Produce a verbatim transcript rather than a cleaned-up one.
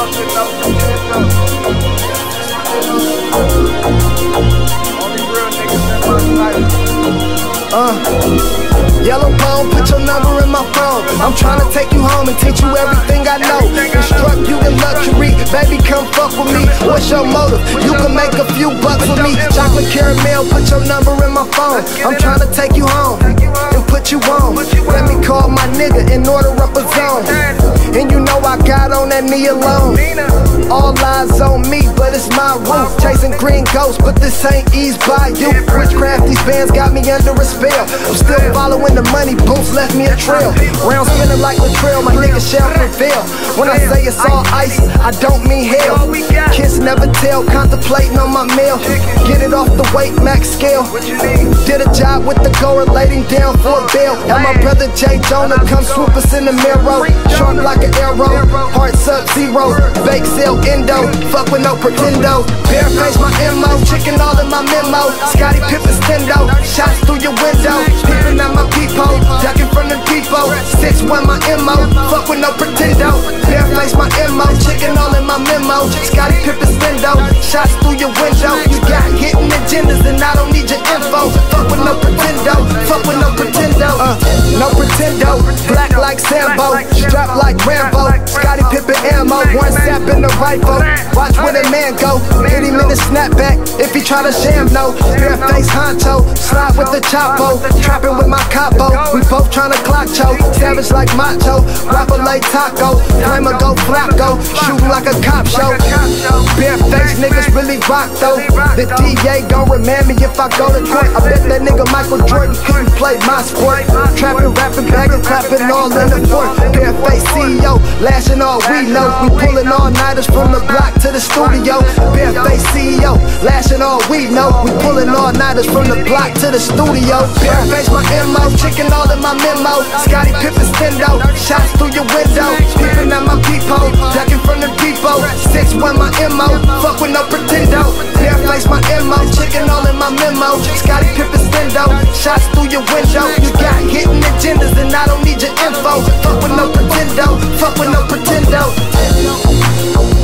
Uh, Yellow bone, put your number in my phone. I'm tryna take you home and teach you everything I know. Instruct you in luxury, baby, come fuck with me. What's your motive? You can make a few bucks with me. Chocolate caramel, put your number in my phone. I'm tryna take you home and put you on. Let me call my nigga and order up a zone. And you know I got on that knee alone. All eyes on me, but it's my roof. Chasing green ghosts, but this ain't eased by you. Witchcraft, these bands got me under a spell. I'm still following the money, boots left me a trail. Round spinning like Latrell, my nigga shall prevail. When I say it's all ice, I don't mean hell. Kiss never tell, contemplating on my meal. Get it off the weight max scale. Did a job with the correlating down for a bail. And my brother Jay Jonah come swoop us in the mirror. Sharp like an arrow, heart sub zero. Fake sell endo, fuck with no pretendo. Bareface my M O, chicken all in my memo. Scottie Pippen stendo, shots through your window. Peeping at my peephole, ducking from the depot. six one my M O, fuck with no pretendo. Bareface my M O, chicken all in my memo. Scottie Pippen stendo, shots through your window. You got hidden agendas and I don't need your info. Fuck with no pretendo, fuck with no pretendo. Uh, no pretendo, black like Sambo, strapped like Rambo. Scottie Pippen ammo, one sap in the rifle. Watch where the man go, hit him in the snapback if he try to sham no. Bareface honcho, slide with the chapo. Trapping with my capo, we both tryna clock choke. Savage like macho, rapper like taco. Flamer go flacco, shooting like a cop show. Bareface niggas really rock though. The D A gon' remind me if I go to court. I bet that nigga Michael Jordan couldn't play my sport. Trapping, rapping, bagging, clapping all in the fort. Bareface C E O, lashing all we know. We pulling all nighters from the block to the studio. Bareface C E O, lashing all we know. We pulling all nighters from the block to the studio. Bareface my M O, chicken all in my memo. Scottie Pippen stendo, shots through your window. Peeping at my peephole, ducking from the depot. six one my M O, fuck with no pretendo. Bareface my M O, chicken all in my memo. Scottie Pippen stendo, shots through your window. You got hidden agendas and I don't need your info. Fuck with no pretendo, fuck with no pretendo.